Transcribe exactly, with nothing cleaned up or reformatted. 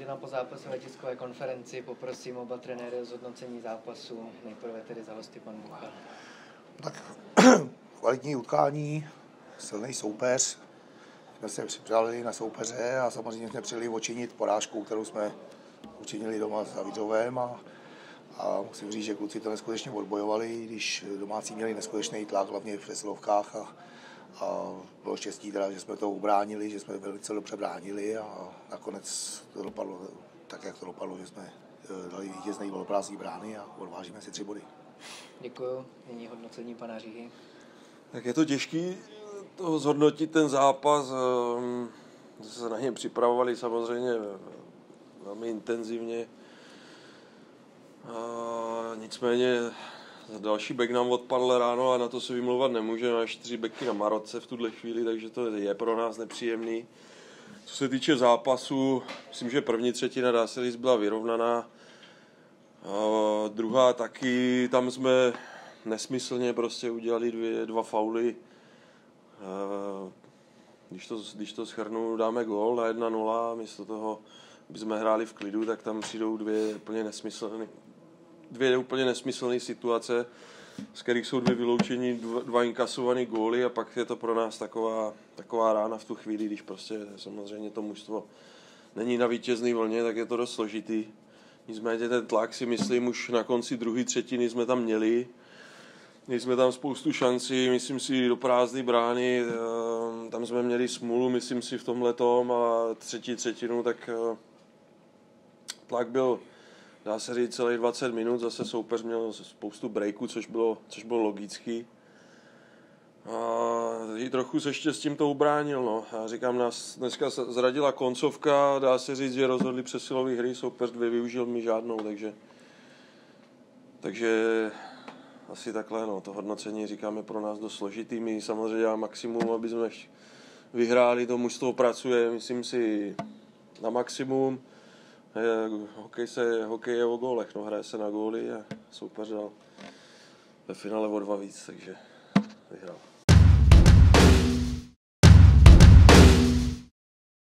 na pozápasové tiskové konferenci. Poprosím oba trenéry o zhodnocení zápasu. Nejprve tedy za hosty pan Buchal. Tak kvalitní utkání, silný soupeř. Jsme se připravili na soupeře a samozřejmě jsme přijeli očinit porážku, kterou jsme učinili doma s Havířovem. A, a musím říct, že kluci to neskutečně odbojovali, když domácí měli neskutečný tlak, hlavně v přesilovkách. A, a bylo štěstí teda, že jsme to ubránili, že jsme velice dobře bránili a nakonec to dopadlo tak, jak to dopadlo, že jsme dali vítězný gól prázdný brány a odvážíme si tři body. Děkuju. Nyní hodnocení pana Říhy. Tak je to těžký toho zhodnotit ten zápas. Se na něj připravovali samozřejmě velmi intenzivně. A nicméně další back nám odpadl ráno a na to se vymlouvat nemůže. Máme čtyři backy na Maroce v tuhle chvíli, takže to je pro nás nepříjemný. Co se týče zápasu, myslím, že první třetina, dá se říct, byla vyrovnaná. A druhá taky, tam jsme nesmyslně prostě udělali dvě, dva fauly. A když to, když to shrnu, dáme gól na jedna nula, místo toho, aby jsme hráli v klidu, tak tam přijdou dvě úplně nesmyslné, dvě úplně nesmyslné situace, z kterých jsou dvě vyloučení, dva, dva inkasované góly a pak je to pro nás taková, taková rána v tu chvíli, když prostě samozřejmě to mužstvo není na vítězné vlně, tak je to dost složitý. Nicméně ten tlak si myslím už na konci druhé třetiny jsme tam měli. Měli jsme tam spoustu šancí, myslím si do prázdné brány, tam jsme měli smůlu, myslím si v tomhletom a třetí třetinu, tak tlak byl, dá se říct, celých dvacet minut, zase soupeř měl spoustu breaků, což bylo, což bylo logický. A i trochu se ještě s tím to ubránil, no. Já říkám, nás dneska zradila koncovka, dá se říct, že rozhodli přesilové hry, soupeř dvě využil mi žádnou, takže takže asi takhle, no, to hodnocení, říkáme, pro nás dost složitý. My samozřejmě děláme maximum, aby jsme vyhráli, to mužstvo pracuje, myslím si, na maximum. Hokej, se, hokej je o gólech, no, hraje se na góly a soupeř dal ve finále o dva víc, takže vyhrál.